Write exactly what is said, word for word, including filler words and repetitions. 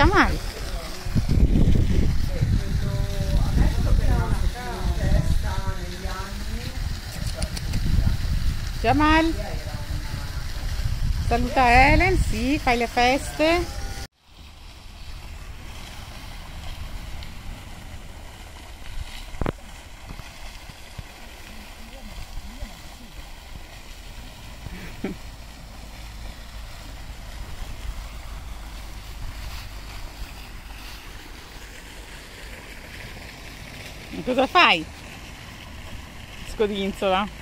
Jamal. Jamal. Saluta Helen, sì, fai le feste. Cosa fai? Scodinzola.